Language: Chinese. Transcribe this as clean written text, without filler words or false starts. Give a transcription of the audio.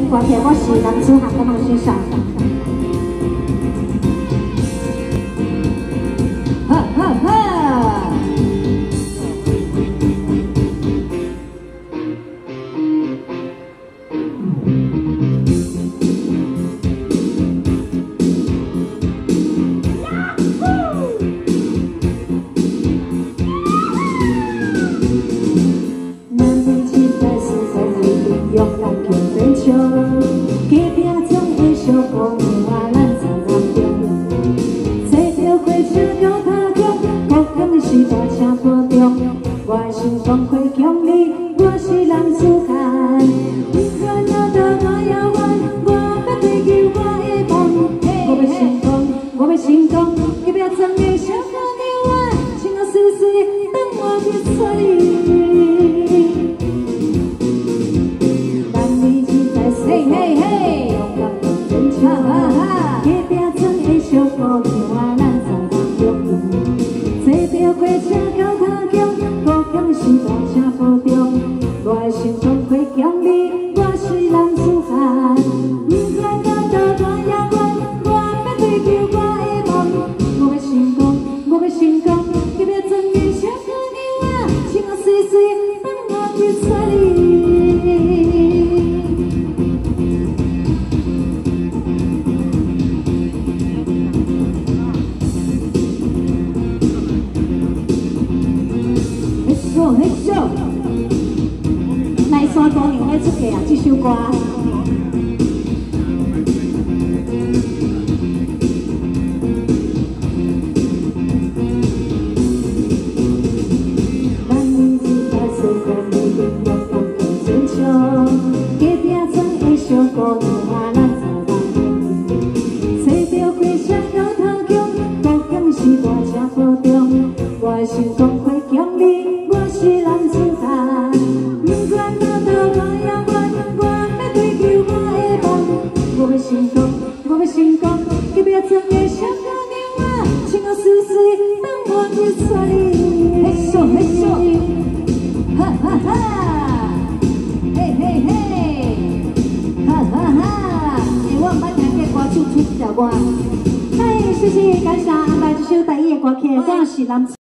歌曲，我是男子汉，我嘛欣赏。哈哈哈！用咱强争取，隔壁总会相讲话，咱在南中，坐着火车到台中，高雄是大车坡中，我心中会强你，我是男子汉。不管哪道我遥远，我要追求我的梦。我要成功，我要成功，隔壁总的小姑娘我，清清水水等我去找你。 嘿嘿嘿，哈哈哈！隔壁庄的小姑娘，咱在南中，坐着火车到台中，高雄是大车坡中，我的心中会强你，我是男子汉。不管哪道多遥远，我要追求我的梦。我要成功，我要成功，隔壁庄的小姑娘，清清水水等我去找你。 嘿咻，来山公园要出价啊！这首歌。咱年纪大，虽然未定要放轻真笑，隔壁庄的小姑娘，咱在南中，坐着火车到台中，高雄是大车坡中，我的心中会强你。 是男子汉，不管哪道多遥远，我要追求我的梦。我要成功，我要成功，隔壁庄的小姑娘，清清水水等我去找你。嘿咻嘿咻，哈哈哈！嘿嘿嘿，哈哈哈！我唔捌听这歌手出这条歌。嘿，谢谢感谢安排这首台语的歌曲，我是男子。